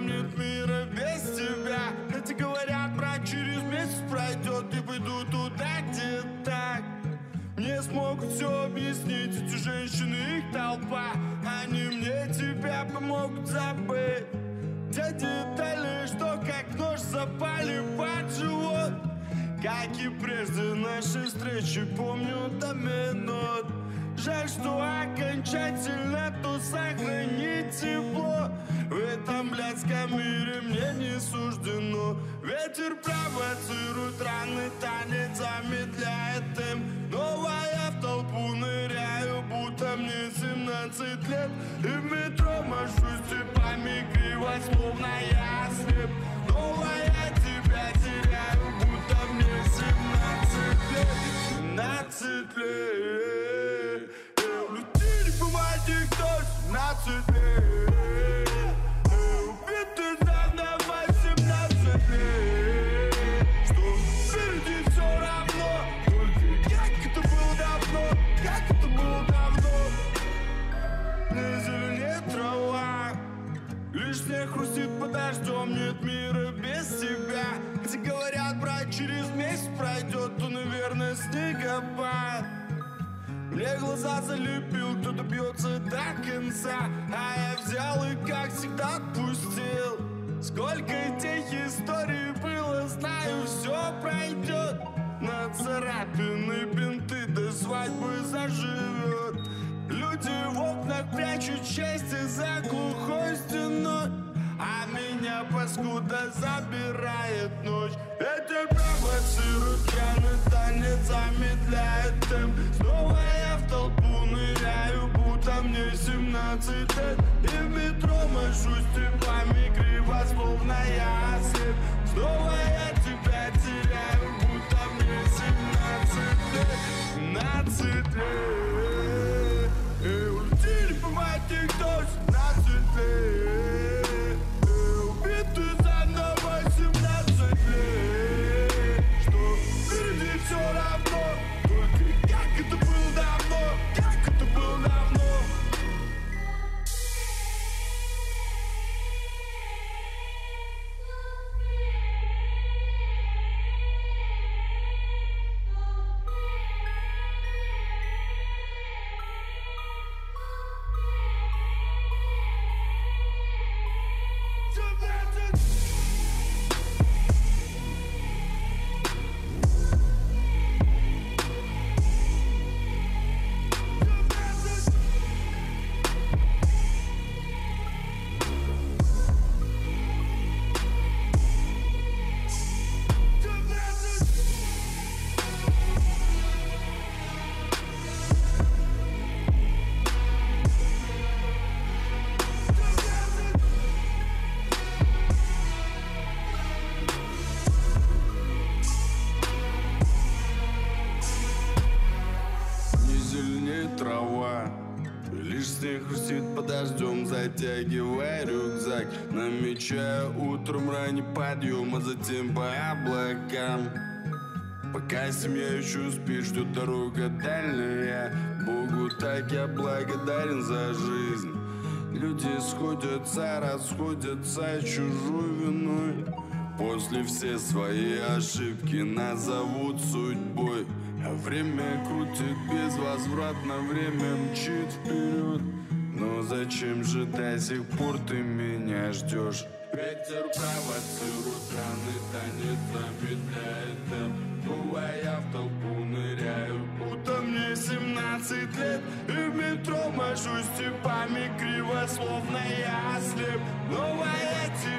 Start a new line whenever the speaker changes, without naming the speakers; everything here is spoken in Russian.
нет мира без тебя. Эти говорят, брат, через месяц пройдет и пойду туда, где так. Мне смогут все объяснить эти женщины, их толпа. Они мне тебя помогут забыть. Те детали, что как нож запали под живот. Как и прежде нашей встречи, помню до минут. Жаль, что окончательно то сохранить тепло. В этом блядском мире мне не суждено. Ветер провоцирует, раны танец замедляет темп. Новая в толпу ныряю, будто мне 17 лет. И в метро машусь типами криво, словно я слеп. Новая тебя теряю, будто мне 17 лет. 17 лет. Люди, не помните, кто 17 лет. Убиты заново 17 лет. Что впереди все равно. Только как это было давно, как это было давно. Не зеленеет трава, лишь снег хрустит под дождем. Нет мира без тебя. Хотя говорят, брат, через месяц пройдет, то, наверное, снегопад. Мне глаза залепил, кто-то бьется до конца, а я взял и, как всегда, отпустил. Сколько тех историй было, знаю, все пройдет. На царапины бинты до свадьбы заживет. Люди в окнах прячут счастье за глухой стеной, а меня, паскуда, забирает ночь. Ветер провоцирует, пьяный танец замедляет темп. Снова я в толпу ныряю, будто мне 17 лет. И в метро машусь типами криво, словно я слеп. Снова я тебя теряю, будто мне 17 лет. 17 лет. И улетели по мате, кто 17 лет. Убиты заново 17 лет. Что впереди все равно. Только как это было давно, как это было давно. Трава, лишь снег хрустит под дождем, затягивая рюкзак, намечая утром ранний подъем, а затем по облакам. Пока семья еще спит, ждет дорога дальняя. Богу так я благодарен за жизнь. Люди сходятся, расходятся чужой виной. После все свои ошибки назовут судьбой. А время крутит безвозвратно, время мчит вперед. Но зачем же до сих пор ты меня ждешь? Ветер провоцирует, раны танец замедляет темп. Бывая в толпу ныряю, будто мне 17 лет. И в метро машусь типами криво, словно я слеп. Новая